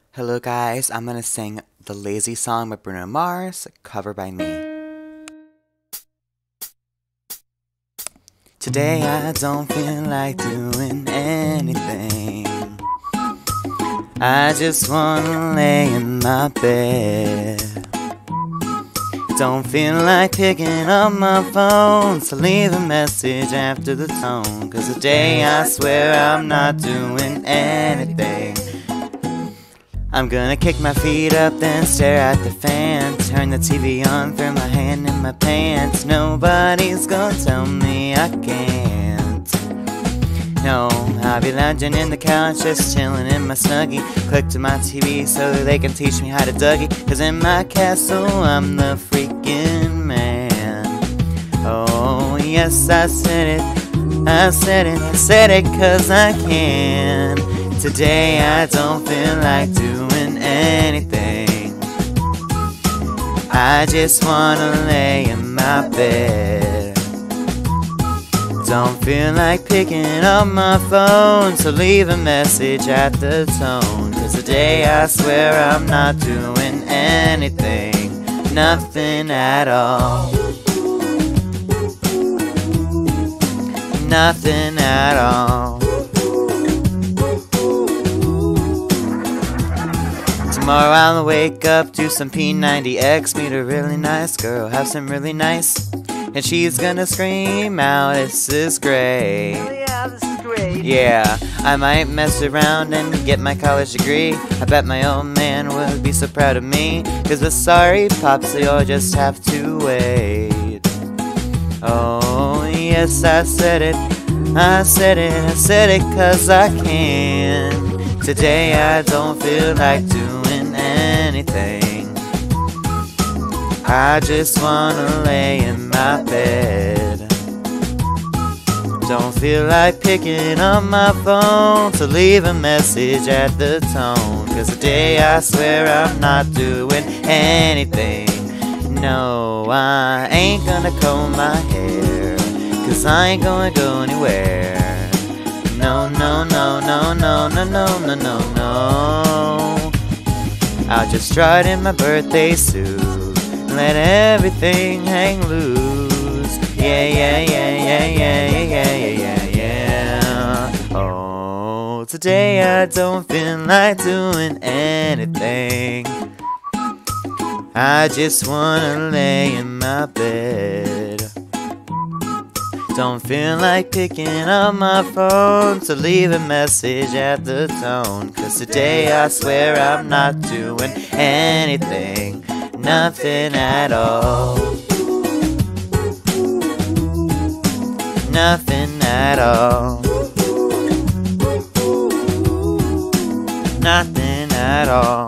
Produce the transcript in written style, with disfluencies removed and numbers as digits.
Hello guys, I'm gonna sing the Lazy Song by Bruno Mars, covered by me. Today I don't feel like doing anything. I just wanna lay in my bed. Don't feel like picking up my phone, so leave a message after the tone. 'Cause today I swear I'm not doing anything. I'm gonna kick my feet up, then stare at the fan. Turn the TV on, throw my hand in my pants. Nobody's gonna tell me I can't. No, I'll be lounging in the couch, just chillin' in my Snuggie. Click to my TV so they can teach me how to Dougie. 'Cause in my castle I'm the freaking man. Oh yes, I said it, I said it, I said it 'cause I can. Today I don't feel like doing anything. I just wanna lay in my bed. Don't feel like picking up my phone, so leave a message at the tone. 'Cause today I swear I'm not doing anything. Nothing at all. Nothing at all. Tomorrow I'll wake up, do some P90X, meet a really nice girl, have some really nice, and she's gonna scream out, "This is great." Oh yeah, this is great. Yeah, I might mess around and get my college degree. I bet my old man would be so proud of me. 'Cause the sorry pops, you'll just have to wait. Oh yes, I said it, I said it, I said it 'cause I can. Today I don't feel like doing anything. I just wanna lay in my bed. Don't feel like picking up my phone, so leave a message at the tone. 'Cause today I swear I'm not doing anything. No, I ain't gonna comb my hair, 'cause I ain't gonna go anywhere. No, no, no, no, no, no, no, no, no, no. I'll just strut in my birthday suit, let everything hang loose. Yeah, yeah, yeah, yeah, yeah, yeah, yeah, yeah, yeah. Oh, today I don't feel like doing anything. I just wanna lay in my bed. Don't feel like picking up my phone, so leave a message at the tone. 'Cause today I swear I'm not doing anything. Nothing at all. Nothing at all. Nothing at all.